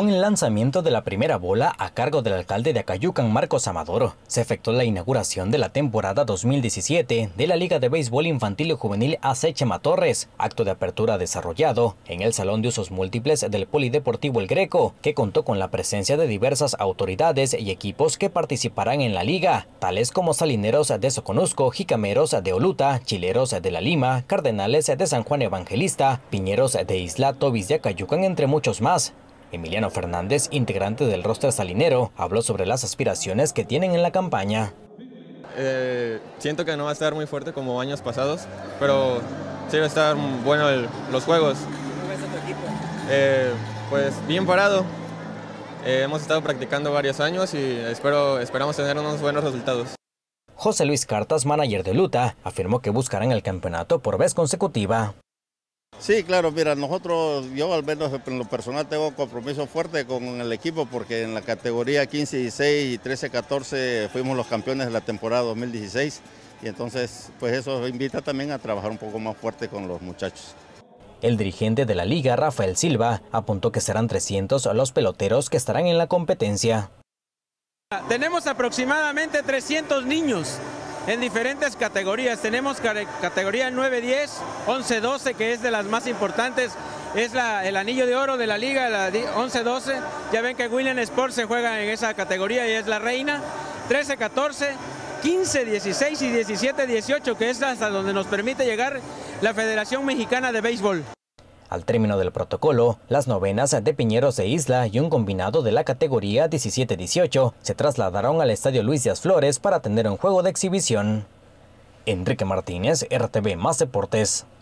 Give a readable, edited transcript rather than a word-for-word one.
Con el lanzamiento de la primera bola a cargo del alcalde de Acayucan, Marcos Amador, se efectuó la inauguración de la temporada 2017 de la Liga de Béisbol Infantil y Juvenil AC Chema Torres, acto de apertura desarrollado en el Salón de Usos Múltiples del Polideportivo El Greco, que contó con la presencia de diversas autoridades y equipos que participarán en la liga, tales como Salineros de Soconusco, Jicameros de Oluta, Chileros de La Lima, Cardenales de San Juan Evangelista, Piñeros de Isla, Tobis de Acayucan, entre muchos más. Emiliano Fernández, integrante del roster salinero, habló sobre las aspiraciones que tienen en la campaña. Siento que no va a estar muy fuerte como años pasados, pero sí va a estar bueno los juegos. ¿Cómo ves a tu equipo? Pues bien parado. Hemos estado practicando varios años y esperamos tener unos buenos resultados. José Luis Cartas, manager de Oluta, afirmó que buscarán el campeonato por vez consecutiva. Sí, claro, mira, yo al menos en lo personal tengo compromiso fuerte con el equipo porque en la categoría 15-16 y 13-14 fuimos los campeones de la temporada 2016 y entonces pues eso invita también a trabajar un poco más fuerte con los muchachos. El dirigente de la liga, Rafael Silva, apuntó que serán 300 los peloteros que estarán en la competencia. Tenemos aproximadamente 300 niños en diferentes categorías. Tenemos categoría 9-10, 11-12, que es de las más importantes, es el anillo de oro de la liga, la 11-12. Ya ven que William Sport se juega en esa categoría y es la reina. 13-14, 15-16 y 17-18, que es hasta donde nos permite llegar la Federación Mexicana de Béisbol. Al término del protocolo, las novenas de Piñeros de Isla y un combinado de la categoría 17-18 se trasladaron al Estadio Luis Díaz Flores para tener un juego de exhibición. Enrique Martínez, RTV Más Deportes.